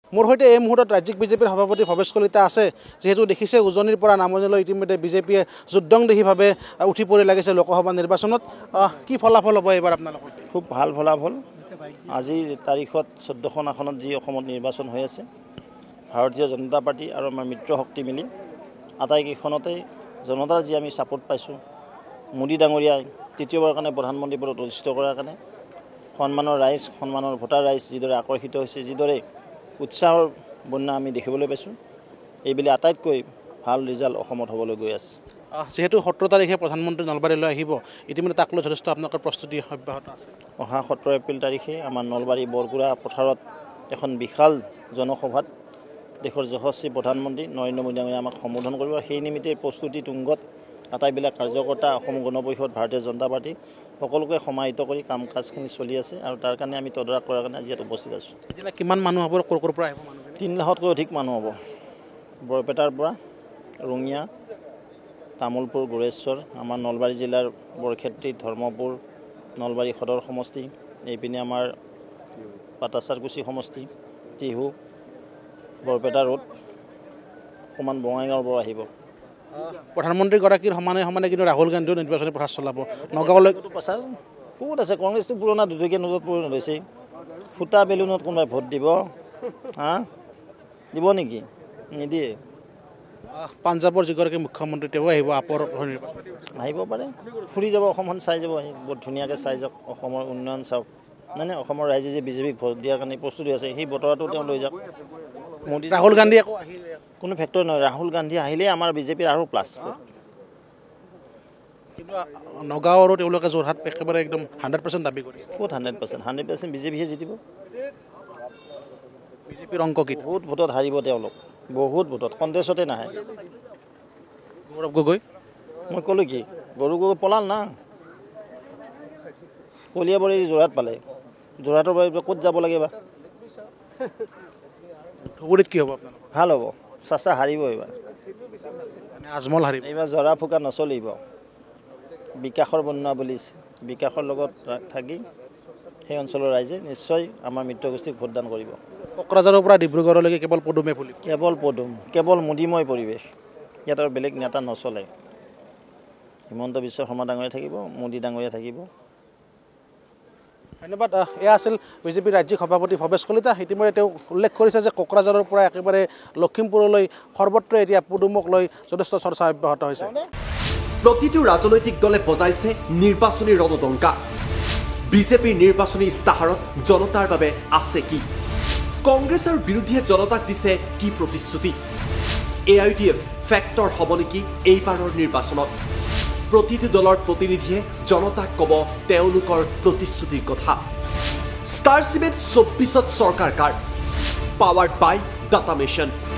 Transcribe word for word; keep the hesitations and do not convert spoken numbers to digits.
মোৰ সৈতে এই মুহূৰ্তত ৰাজ্যিক বিজেপিৰ সভাপতি ভৱেশ কলিতা আছে যেহেতু দেখিছে উজনিৰ পৰা নামনিলৈ ইতিমধ্যে বিজেপিয়ে যুদ্ধংদেহীভাৱে উঠি পৰি লাগিছে লোকসভা নিৰ্বাচনত কি ফলাফল হ'ব এইবাৰ আপোনালোকৰ খুব ভাল ফলাফল আজিৰ তাৰিখত চৈধ্যখন আসনত যি অসমত নিৰ্বাচন হৈ আছে ভাৰতীয় জনতা পাৰ্টি আৰু আমাৰ মিত্ৰ শক্তি মিলি আটাইকেইখনতে জনতাৰ যি আমি ছাপোৰ্ট পাইছোঁ মোদী ডাঙৰীয়াই তৃতীয়বাৰৰ কাৰণে প্ৰধানমন্ত্ৰী পদত অধিষ্ঠিত কৰাৰ কাৰণে সন্মানৰ ৰাইজ সন্মানৰ ভোটাৰ ৰাইজ যিদৰে আকৰ্ষিত হৈছে যিদৰে উৎসাহৰ বন্যা আমি দেখিবলৈ পাইছোঁ এইবেলি আটাইতকৈ ভাল ৰিজাল্ট অসমত হ'বলৈ গৈ আছে যেহেতু সোতৰ তাৰিখে প্ৰধানমন্ত্ৰী নলবাৰীলৈ আহিব ইতিমধ্যে তাক লৈ যথেষ্ট আপোনালোকৰ প্ৰস্তুতি অব্যাহত আছে অহা সোতৰ এপ্ৰিল তাৰিখে আমাৰ নলবাৰী বৰগুৰা পথাৰত এখন বিশাল জনসভাত দেশৰ যশস্বী প্ৰধানমন্ত্ৰী নৰেন্দ্ৰ মোদী ডাঙৰীয়াই আমাক সম্বোধন কৰিব সেই নিমিত্তে প্ৰস্তুতি তুংগত আটাইবিলাক কাৰ্যকৰ্তা অসম গণ পৰিষদ ভাৰতীয় জনতা পাৰ্টি সকলোকে সমাহিত কৰি কাম কাজখিনি চলি আছে আৰু তাৰ কাৰণে আমি তদাৰক কৰাৰ কাৰণে আজি ইয়াত উপস্থিত আছোঁ এতিয়া কিমান মানুহ হ'ব ক'ৰ ক'ৰ পৰা আহিব মানুহ তিনি লাখতকৈ অধিক মানুহ হ'ব বৰপেটাৰ পৰা ৰঙিয়া তামোলপুৰ গোৰেশ্বৰ আমাৰ নলবাৰী জিলাৰ বৰক্ষেত্ৰী ধৰ্মপুৰ নলবাৰী সদৰ সমষ্টি এইপিনে আমাৰ পাটাচাৰকুচি সমষ্টি টিহু বৰপেটা ৰোড সমান বঙাইগাঁৱৰ পৰা আহিব প্ৰধানমন্ত্ৰীগৰাকীৰ সমানে সমানে কিন্তু ৰাহুল গান্ধীও নিৰ্বাচনী প্ৰচাৰ চলাব নগাঁৱলৈ প্ৰচাৰ ক'ত আছে কংগ্ৰেছটো পুৰণা দুটকীয়া নোটত পৰিণত হৈছে ফুটা বেলুনত কোনোবাই ভোট দিব হা দিব নেকি নিদিয়ে পাঞ্জাৱৰ যিগৰাকী মুখ্যমন্ত্ৰী তেওঁ আহিব আপৰ আহিব পাৰে ফুৰি যাব অসমখন চাই যাব আহি বৰ ধুনীয়াকৈ চাই যাওক অসমৰ উন্নয়ন চাওক নাই নাই অসমৰ ৰাইজে যে বিজেপিক ভোট দিয়াৰ কাৰণে প্ৰস্তুতি আছে সেই বতৰাটো তেওঁ লৈ যাওক মোদী ৰাহুল গান্ধী আকৌ আহিলে কোনো ফেক্টৰ নহয় ৰাহুল গান্ধী আহিলেই আমাৰ বিজেপিৰ আৰু প্লাছ কিন্তু নগাঁৱৰো তেওঁলোকে যোৰহাট একেবাৰে একদম হাণ্ড্ৰেড পাৰ্চেণ্ট দাবী কৰিছে ক'ত হাণ্ড্ৰেড পাৰ্চেণ্ট হাণ্ড্ৰেড পাৰ্চেণ্ট বিজেপিহে জিতিব বিজেপিৰ অংক কি বহুত ভোটত হাৰিব তেওঁলোক বহুত ভোটত কণ্টেষ্টতে নাহে গৌৰৱ গগৈ মই ক'লোঁ কি গৌৰৱ গগৈ পলাল না কলিয়াবৰী যোৰহাট পালে যোৰহাটৰ পৰা ক'ত যাব লাগে বা ধুবুৰীত কি হ'ব আপোনালোকৰ ভাল হ'ব চাচা হাৰিব এইবাৰ আজমল হাৰিব এইবাৰ জৰা ফুকা নচলিব বিকাশৰ বন্যা বুলিছে বিকাশৰ লগত থাকি সেই অঞ্চলৰ ৰাইজে নিশ্চয় আমাৰ মিত্ৰগোষ্ঠীক ভোটদান কৰিব কোকৰাঝাৰৰ পৰা ডিব্ৰুগড়লৈকে কেৱল পদুমে ফুলিব কেৱল পদুম কেৱল মোদীময় পৰিৱেশ ইয়াত আৰু বেলেগ নেতা নচলে হিমন্ত বিশ্ব শৰ্মা ডাঙৰীয়া থাকিব মোদী ডাঙৰীয়া থাকিব ধন্যবাদ এয়া আছিল বিজেপিৰ ৰাজ্যিক সভাপতি ভৱেশ কলিতা ইতিমধ্যে তেওঁ উল্লেখ কৰিছে যে কোকৰাঝাৰৰ পৰা একেবাৰে লখিমপুৰলৈ সৰ্বত্ৰ এতিয়া পদুমক লৈ যথেষ্ট চৰ্চা অব্যাহত হৈছে প্ৰতিটো ৰাজনৈতিক দলে বজাইছে নিৰ্বাচনী ৰণদংকা বিজেপিৰ নিৰ্বাচনী ইস্তাহাৰত জনতাৰ বাবে আছে কি কংগ্ৰেছ আৰু বিৰোধীয়ে জনতাক দিছে কি প্ৰতিশ্ৰুতি A I D F factor হ'ব নেকি এইবাৰৰ নিৰ্বাচনত প্ৰতিটো দলৰ প্ৰতিনিধিয়ে জনতাক ক'ব তেওঁলোকৰ প্ৰতিশ্ৰুতিৰ কথা ষ্টাৰ চিমেণ্ট চৌব্বিছত চৰকাৰ কাৰ পাৱাৰ্ড বাই ডাটা মিছন